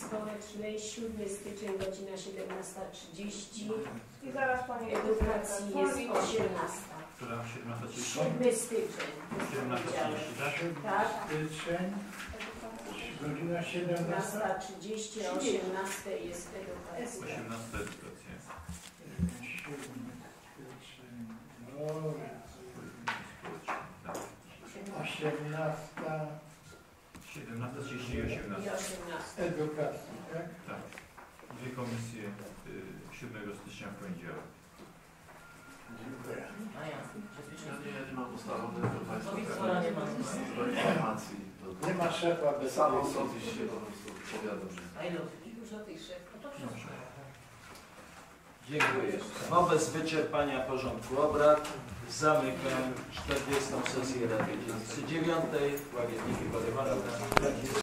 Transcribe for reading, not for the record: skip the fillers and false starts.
Społecznej, 7 styczeń, godzina 17:30. I zaraz Pani Edukacji jest 18. Która 17:30? 7 styczeń. 17:30, tak? Tak. Styczeń, godzina 17. 17:30, a 18 jest edukacja. 18 edukacja. 18. 17:30 i 18. Edukacji, tak? Tak. Dwie komisje 7 stycznia w poniedziałek. Dziękuję. Ja nie mam ustawowej informacji. Nie ma szefa bez Samo tej sobie się po prostu powiadam, że... A ile już o tej szef? Dobrze. Dziękuję. Wobec wyczerpania porządku obrad zamykam 40. sesję Rady Dzielnicy 9. Łagietniki Podejmowane.